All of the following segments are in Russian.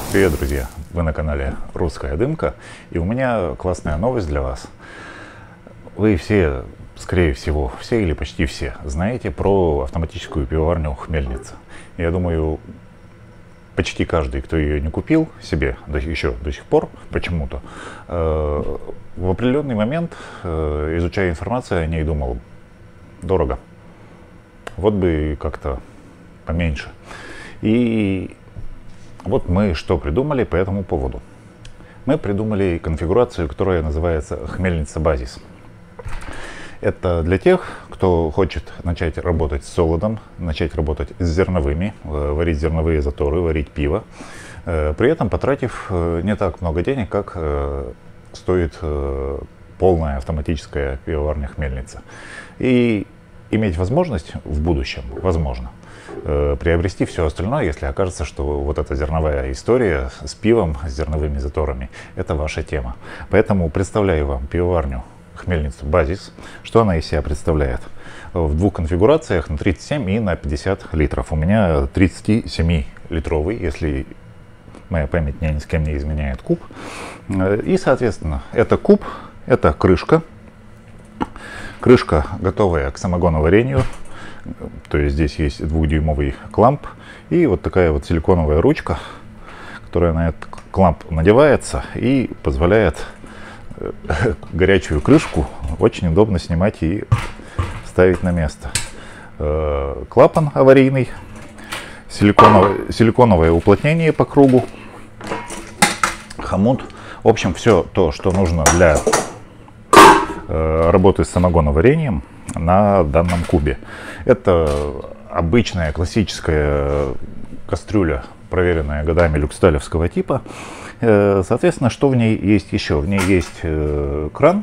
Привет, друзья! Вы на канале Русская Дымка, и у меня классная новость для вас. Вы все, скорее всего, все или почти все знаете про автоматическую пивоварню Хмельница. Я думаю, почти каждый, кто ее не купил себе еще до сих пор почему-то, в определенный момент, изучая информацию о ней, думал: дорого, вот бы как-то поменьше. И вот мы что придумали по этому поводу. Мы придумали конфигурацию, которая называется Хмельница Базис. Это для тех, кто хочет начать работать с солодом, начать работать с зерновыми, варить зерновые заторы, варить пиво, при этом потратив не так много денег, как стоит полная автоматическая пивоварня Хмельница. И иметь возможность в будущем, возможно, приобрести все остальное, если окажется, что вот эта зерновая история с пивом, с зерновыми заторами, это ваша тема. Поэтому представляю вам пивоварню Хмельницу Базис. Что она из себя представляет? В двух конфигурациях, на 37 и на 50 литров. У меня 37-литровый, если моя память ни с кем не изменяет, куб. И, соответственно, это куб, это крышка. Крышка, готовая к самогоноварению. То есть здесь есть 2-дюймовый кламп и вот такая вот силиконовая ручка, которая на этот кламп надевается и позволяет горячую крышку очень удобно снимать и ставить на место. Клапан аварийный, силиконовое уплотнение по кругу, хомут. В общем, все то, что нужно для работы с самогоноварением на данном кубе. Это обычная классическая кастрюля, проверенная годами люксдалевского типа. Соответственно, что в ней есть еще? В ней есть кран,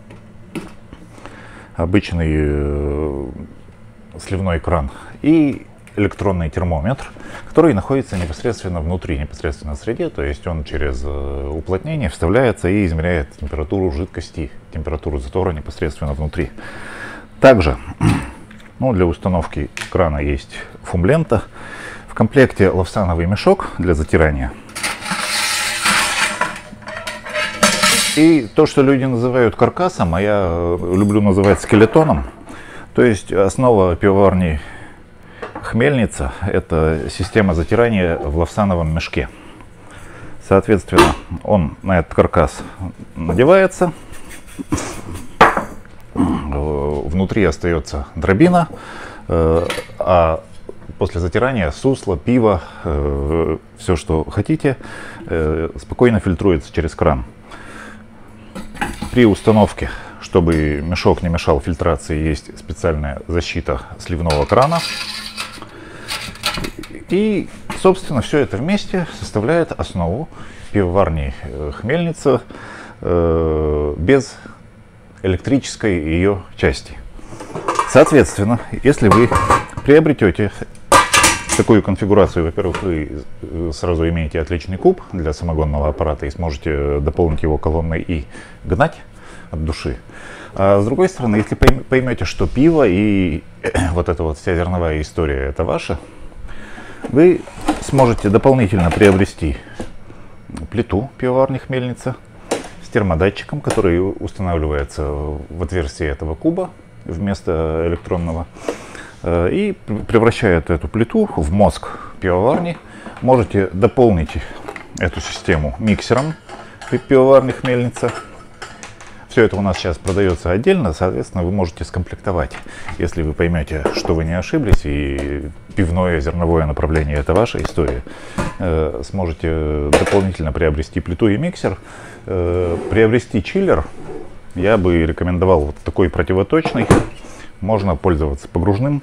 обычный сливной кран, и электронный термометр, который находится непосредственно внутри, непосредственно в среде, то есть он через уплотнение вставляется и измеряет температуру жидкости, температуру затора непосредственно внутри. Также для установки крана есть фумлента. В комплекте лавсановый мешок для затирания. И то, что люди называют каркасом, а я люблю называть скелетоном. То есть основа пивоварни Хмельница — это система затирания в лавсановом мешке. Соответственно, он на этот каркас надевается. Внутри остается дробина, а после затирания сусло, пиво, все, что хотите, спокойно фильтруется через кран. При установке, чтобы мешок не мешал фильтрации, есть специальная защита сливного крана. И, собственно, все это вместе составляет основу пивоварни Хмельница без электрической ее части. Соответственно, если вы приобретете такую конфигурацию, во-первых, вы сразу имеете отличный куб для самогонного аппарата и сможете дополнить его колонной и гнать от души. А с другой стороны, если поймете, что пиво и вот эта вот вся зерновая история — это ваша, вы сможете дополнительно приобрести плиту пивоварни Хмельница с термодатчиком, который устанавливается в отверстие этого куба вместо электронного и превращает эту плиту в мозг пивоварни. Можете дополнить эту систему миксером пивоварни Хмельница. Все это у нас сейчас продается отдельно, соответственно, вы можете скомплектовать. Если вы поймете, что вы не ошиблись, и пивное, зерновое направление — это ваша история, сможете дополнительно приобрести плиту и миксер. Приобрести чиллер я бы рекомендовал вот такой противоточный. Можно пользоваться погружным.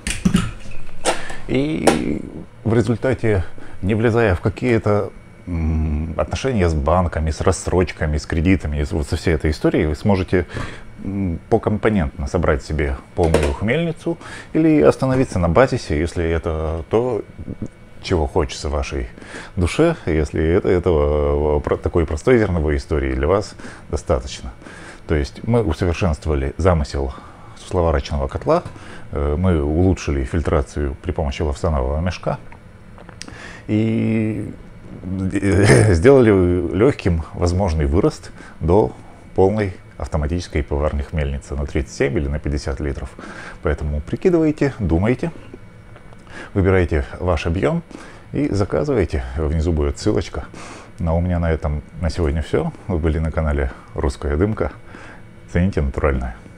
И в результате, не влезая в какие-то отношения с банками, с рассрочками, с кредитами, вот со всей этой историей, вы сможете покомпонентно собрать себе полную хмельницу или остановиться на базисе, если это то, чего хочется вашей душе, если этого такой простой зерновой истории для вас достаточно. То есть мы усовершенствовали замысел сусловарочного котла, мы улучшили фильтрацию при помощи лавсанового мешка. И сделали легким возможный вырост до полной автоматической пивоварной мельницы на 37 или на 50 литров. Поэтому прикидывайте, думайте, выбирайте ваш объем и заказывайте. Внизу будет ссылочка. Но у меня на этом на сегодня все. Вы были на канале Русская Дымка. Цените натуральное.